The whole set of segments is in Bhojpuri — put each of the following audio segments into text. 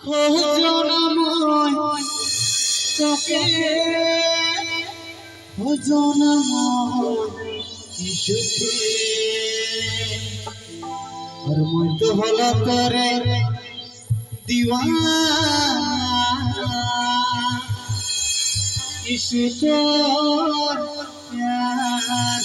খোঁজনাময় তোকে খোঁজনাময় সুখে আর মই তো হলো তোরে दीवाना इश्क़ और प्यार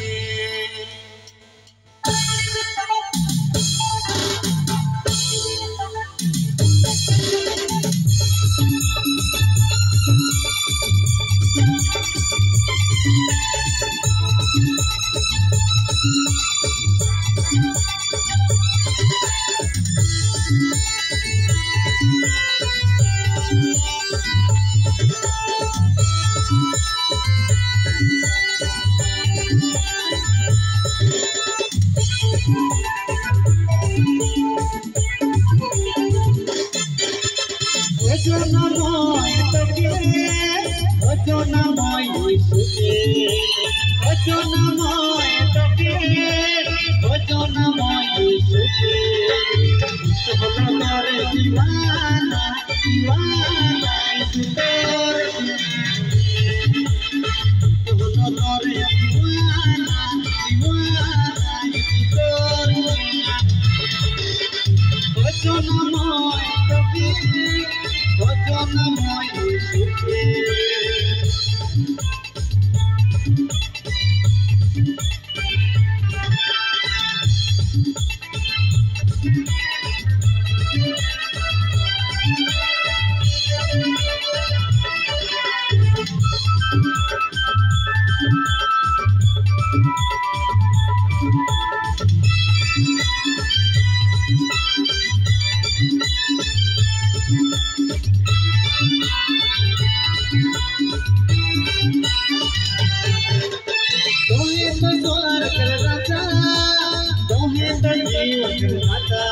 খোঁজনাময় তোকে খোঁজনাময় সুখে খোঁজনাময় তোকে খোঁজনাময় সুখে হলো তোরে দিওয়ানা দিওয়ানা তোর হলো তোরে দিওয়ানা দিওয়ানা তোর খোঁজনাময় তোকে খোঁজনাময় সুখে तोहे तो द्वार कर राजा तोहे तो जीवन दाता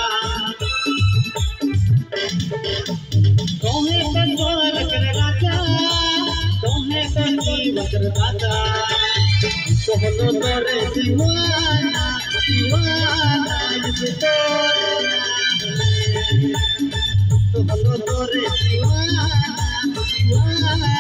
तोहे तो द्वार कर राजा तोहे तो जीवन दाता कहलो तोरे दीवाना दीवाना कहलो तोरे दीवाना दीवाना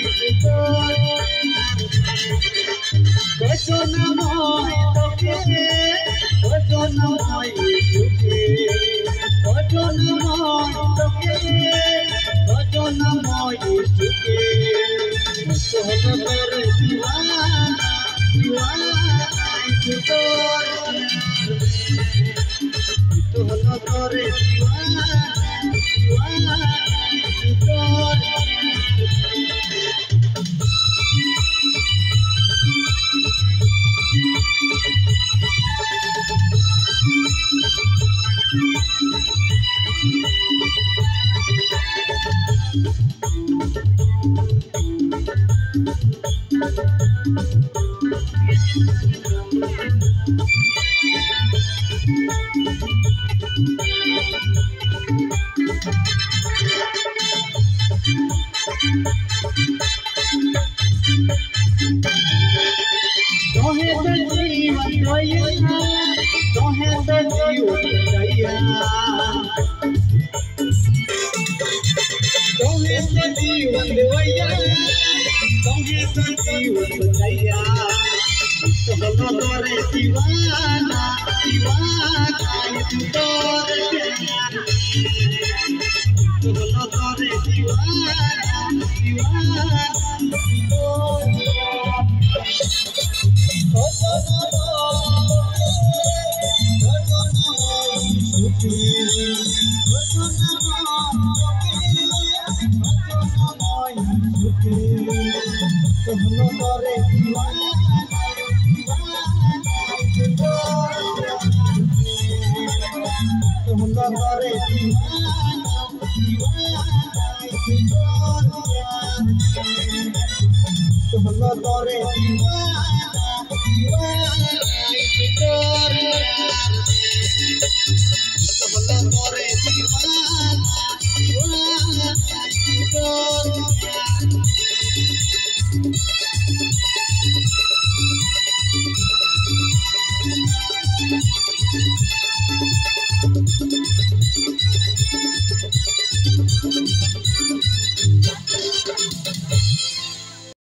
খোঁজনাময় তোকে খোঁজনাময় সুখে খোঁজনাময় তোকে খোঁজনাময় সুখে হলো তোর দিওয়ানা দিওয়ানা তোর হলো তোর দিওয়ানা দিওয়ানা তোর तोहे तो जीवन दैया तोहे तो जीवन दैया तोहे तो जीवन दैया तोहे तो जीवन दैया हलो तोरे दीवाना दीवाना तोर हलो तोरे दीवाना दीवाना तोर